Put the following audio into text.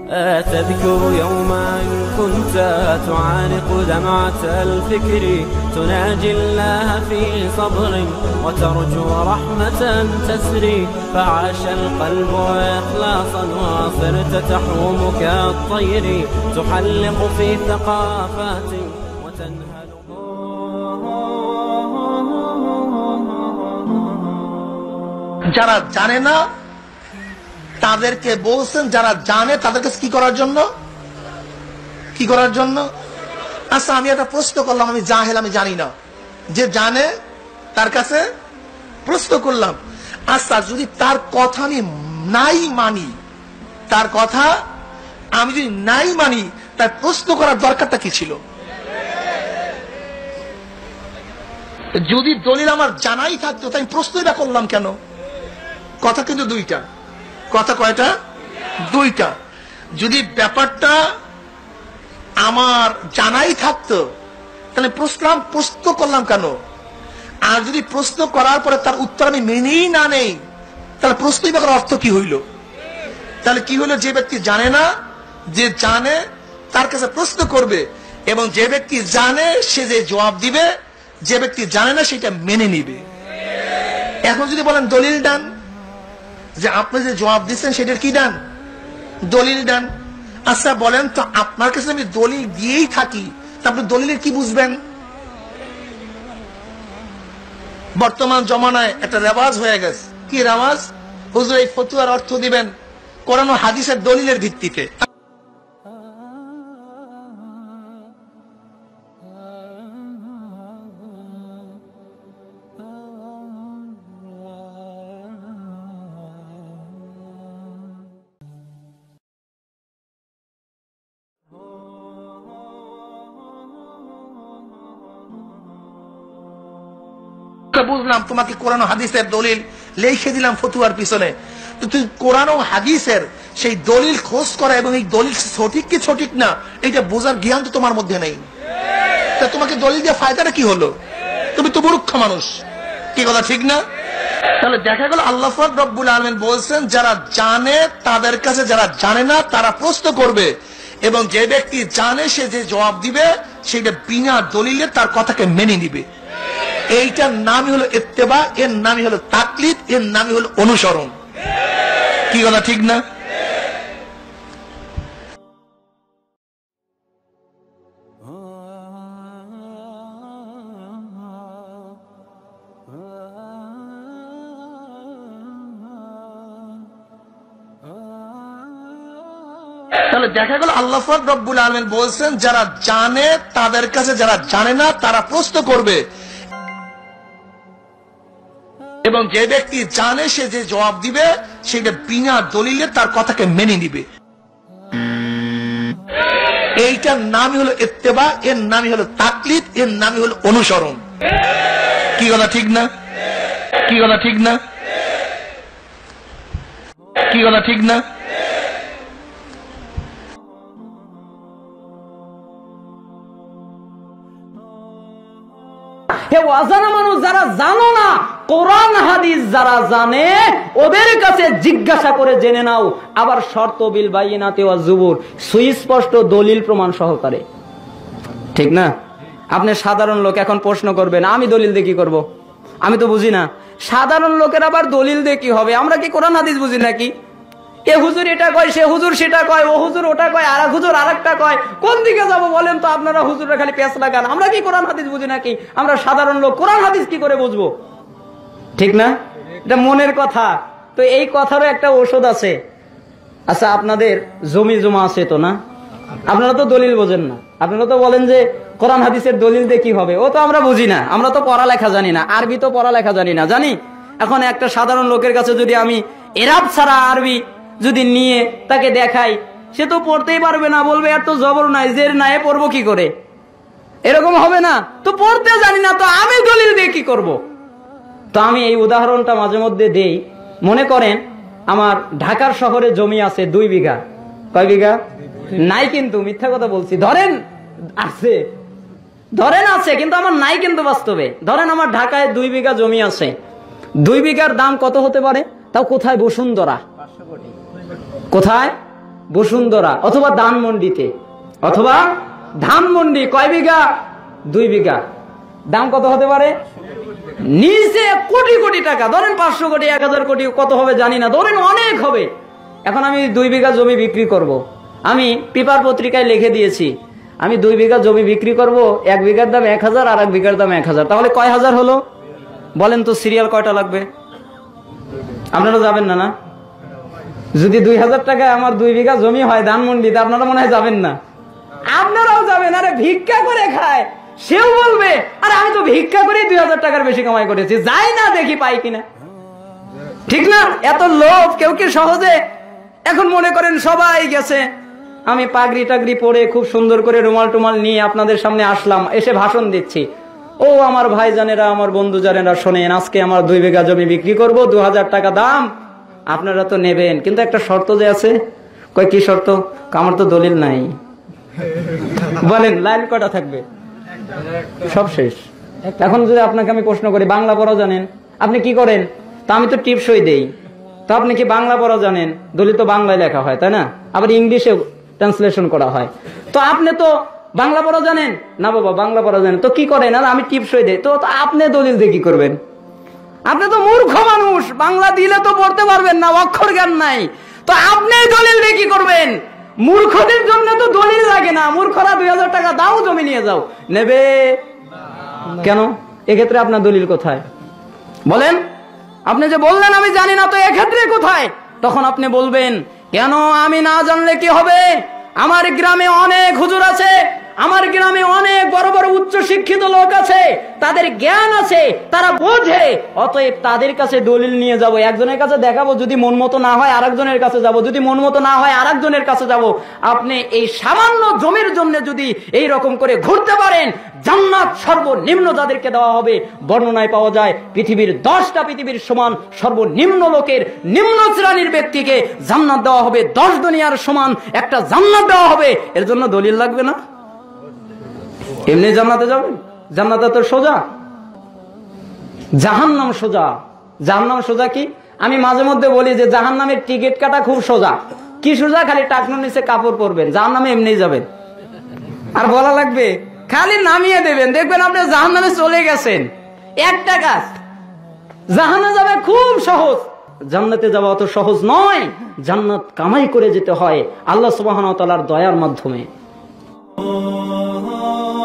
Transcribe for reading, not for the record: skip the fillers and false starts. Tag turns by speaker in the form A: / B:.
A: أتذكر يوما كنت تعانق دمعة الفكر تناجي الله في صبر وترجو رحمة تسري فعاش القلب إخلاصا وصرت تحوم كالطير تحلق في ثقافات وتنهل.
B: যারা জানে না তাদেরকে বলছেন যারা জানে তাদেরকে কি করার জন্য, কি করার জন্য? আচ্ছা আমি একটা প্রশ্ন করলাম, আমি জাহেল, আমি জানি না, যে জানে তার কাছে প্রশ্ন করলাম। আচ্ছা যদি তার কথা আমি নাই মানি, তার কথা আমি যদি নাই মানি, তার প্রশ্ন করার দরকারটা কি ছিল? যদি দলিল আমার জানাই থাকতো তাই প্রশ্নটা করলাম কেন? কথা কিন্তু দুইটা। কথা কয়টা? দুইটা। যদি ব্যাপারটা আমার জানাই থাকতো তাহলে প্রশ্ন করলাম কেন? আর যদি প্রশ্ন করার পরে তার উত্তর আমি মেনেই না নেই, তাহলে প্রশ্নই বা করার অর্থ কি হইল? তাহলে কি হলো? যে ব্যক্তি জানে না, যে জানে তার কাছে প্রশ্ন করবে, এবং যে ব্যক্তি জানে সে যে জবাব দিবে, যে ব্যক্তি জানে না সেটা মেনে নিবে। এখন যদি বলেন দলিল দেন, যে আপনি যে জবাব দিচ্ছেন সেটার কি দেন? দলিল দেন। আচ্ছা বলেন তো, আপনার কাছে আমি দলিল দিয়েই থাকি, তা আপনি দলিলের কি বুঝবেন? বর্তমান জমানায় একটা রেওয়াজ হয়ে গেছে। কি রেওয়াজ? হুজুর এই ফতুয়ার অর্থ দিবেন কোরআন ও হাদিসের দলিলের ভিত্তিতে। বুঝলাম তোমাকে কোরআন ও হাদিসের দলিল লিখে দিলাম ফতুয়ার পিছনে, তো তুই কোরআন ও হাদিসের সেই দলিল খোঁজ করা এবং এই দলিল সঠিক কি সঠিক না এটা বোঝার জ্ঞান তো তোমার মধ্যে নেই। তা তোমাকে দলিল দিয়ে ফায়দাটা কি হলো? তুমি তো মূর্খ মানুষ। কি কথা ঠিক না? তাহলে দেখা গেল আল্লাহ পাক রব্বুল আলামিন বলছেন যারা জানে তাদের কাছে যারা জানে না তারা প্রশ্ন করবে, এবং যে ব্যক্তি জানে সে যে জবাব দিবে সেটা বিনা দলিলে তার কথাকে মেনে নিবে। এইটার নামই হলো ইত্তেবা, এর নামই হলো তাকলিদ, এর নামই হলো অনুসরণ। কি কথা ঠিক না? তাহলে দেখা গেল আল্লাহ পাক রব্বুল আলামিন বলছেন যারা জানে তাদের কাছে যারা জানে না তারা প্রশ্ন করবে, এবং যে ব্যক্তি জানে সে যে জবাব দিবে সেটা বিনা দলিলে তার কথাকে মেনে নিবে। এইটার নামই হলো ইত্তেবা, এর নামই হলো তাকলিদ, এর নামই হলো অনুসরণ। কি কথা ঠিক না? কি কথা ঠিক না? কি কথা ঠিক না?
C: হে অজানা মানুষ যারা জানো না, কোরআন হাদিস যারা জানে ওদের কাছে জিজ্ঞাসা করে জেনে নাও। আবার শর্ত বিল বাইয়িনাতি ওয়াজ জুবুর, সুস্পষ্ট দলিল প্রমাণ সহকারে। ঠিক না? আপনি সাধারণ লোক এখন প্রশ্ন করবেন আমি দলিল দিয়ে কি করবো? আমি তো বুঝি না। সাধারণ লোকের আবার দলিল দিয়ে কি হবে? আমরা কি কোরআন হাদিস বুঝি নাকি? এ হুজুর এটা কয়, সে হুজুর সেটা কয়, ও হুজুর ওটা কয়, আর হুজুর আরেকটা কয়। কোন দিকে যাবো বলেন তো? আপনারা হুজুররা খালি পেঁচ লাগান। আমরা কি কোরআন হাদিস বুঝি নাকি? আমরা সাধারণ লোক কোরআন হাদিস কি করে বুঝবো? ঠিক না? এটা মনের কথা। তো এই কথারও একটা ঔষধ আছে। আচ্ছা আপনাদের জমি জমা আছে তো না? আপনারা তো দলিল বোঝেন না। আপনারা তো বলেন যে কোরআন হাদিসের দলিল দিয়ে কি হবে? ও তো আমরা বুঝি না, আমরা তো পড়ালেখা জানি না, আরবি তো পড়ালেখা জানি না। জানি এখন একটা সাধারণ লোকের কাছে যদি আমি এরাব ছাড়া আরবি যদি নিয়ে তাকে দেখাই, সে তো পড়তেই পারবে না, বলবে এর তো জবর নাই, জের নাই, পড়বো কি করে? এরকম হবে না? তো পড়তে জানি না, তো আমি দলিল দিয়ে কি করব? তো আমি এই উদাহরণটা মাঝে মধ্যে দেই। মনে করেন আমার ঢাকার শহরে জমি আছে 2 বিঘা। কয় বিঘা? নাই, কিন্তু মিথ্যা কথা বলছি। ধরেন আছে, ধরেন আছে, কিন্তু আমার নাই কিন্তু বাস্তবে। ধরেন আমার ঢাকায় 2 বিঘা জমি আছে। 2 বিঘার দাম কত হতে পারে? তাও কোথায়? বসুন্ধরা। কোথায়? বসুন্ধরা অথবা ধানমন্ডিতে, অথবা ধানমন্ডি কয় বিঘা? 2 বিঘা। দাম কত হতে পারে? নিচে কোটি কোটি টাকা, ধরেন 500 কোটি, 1000 কোটি, কত হবে জানি না, ধরেন অনেক হবে। এখন আমি 2 বিঘা জমি বিক্রি করব। আমি পেপার পত্রিকায় লিখে দিয়েছি আমি 2 বিঘা জমি বিক্রি করব, 1 বিঘার দাম 1000 আর 1 বিঘার দাম 1000, তাহলে কয় হাজার হলো বলেন তো? সিরিয়াল কয়টা লাগবে? আপনারা যাবেন না? না, যদি 2000 টাকায় আমার 2 বিঘা জমি হয় ধানমন্ডিতে, আপনারা মনে হয় যাবেন না? আপনারাও যাবেন। আরে ভিক্ষা করে খায়, সেও বলবে আরে আমি তো ভিক্ষা করে 2000 টাকার বেশি কামাই করেছি, যাই না দেখি পাই কিনা। ঠিক না? এত লোভ কেউ কি সহজে? এখন মনে করেন সবাই গেছে, আমি পাগড়ি টাগড়ি পরে খুব সুন্দর করে রুমাল টুমাল নিয়ে আপনাদের সামনে আসলাম, এসে ভাষণ দিচ্ছি। ও আমার ভাইজানেরা, আমার বন্ধু জানেরা, শোনেন, আজকে আমার 2 বিঘা জমি বিক্রি করব, 2000 টাকা দাম। আপনারা তো নেবেন, কিন্তু একটা শর্ত যে আছে। কয় কি শর্ত? আমার তো দলিল নাই। বলেন লাইন কটা থাকবে? সব শেষ। এখন যদি আপনাকে আমি প্রশ্ন করি, বাংলা পড়া জানেন? আপনি কি করেন? তা আমি তো টিপসই দেই। তো আপনি কি বাংলা পড়া জানেন? দলিল তো বাংলায় লেখা হয়, তাই না? আবার ইংলিশে ট্রান্সলেশন করা হয়। তো আপনি তো বাংলা পড়া জানেন না? বাবা বাংলা পড়া জানেন, তো কি করেন? আর আমি টিপসই দেই। তো আপনি দলিল দিয়ে কি করবেন? আপনি তো মূর্খ মানুষ, বাংলা দিলে তো পড়তে পারবেন না, অক্ষর জ্ঞান নাই। তো আপনি দলিল দিয়ে কি করবেন? মূর্খদের জন্য তো দলিল লাগে না। মূর্খরা 2000 টাকা দাও, জমি নিয়ে যাও, নেবে কেন? এক্ষেত্রে আপনার দলিল কোথায় বলেন? আপনি যে বললেন আমি জানি না, তো এক্ষেত্রে কোথায়? তখন আপনি বলবেন কেন আমি না জানলে কি হবে? আমার গ্রামে অনেক হুজুর আছে, আমার গ্রামে অনেক বড় বড় উচ্চ শিক্ষিত লোক আছে, তাদের জ্ঞান আছে, তারা বোঝে, অতএব তাদের কাছে দলিল নিয়ে যাব। একজনের কাছে দেখাবো, যদি মন মতো না হয় আরেকজনের কাছে যাব, যদি মন মতো না হয় আরেকজনের কাছে যাব। আপনি এই সামান্য জমির জন্য যদি এই রকম করে ঘুরতে পারেন, জান্নাত সর্বনিম্ন যাদেরকে দেওয়া হবে, বর্ণনায় পাওয়া যায় পৃথিবীর 10টা পৃথিবীর সমান সর্বনিম্ন লোকের, নিম্ন শ্রেণীর ব্যক্তিকে জান্নাত দেওয়া হবে, 10 দুনিয়ার সমান একটা জান্নাত দেওয়া হবে। এর জন্য দলিল লাগবে না? এমনি জান্নাতে যাবেন? জান্নাতে তো সোজা, জাহান্নাম সোজা। জাহান্নাম সোজা কি? আমি মাঝে মধ্যে বলি যে জাহান্নামের টিকিট কাটা খুব সোজা। কি সোজা? খালি টাকনুর নিচে কাপড় পরবেন, জাহান্নামে এমনি যাবেন। আর বলা লাগবে? খালি নামিয়ে দেবেন, দেখবেন আপনি জাহান্নামে চলে গেছেন। একটা কাজ, জাহান্নামে যাবে খুব সহজ, জান্নাতে যাওয়া অত সহজ নয়। জান্নাত কামাই করে যেতে হয় আল্লাহ সুবহানাহু ওয়া তাআলার দয়ার মাধ্যমে।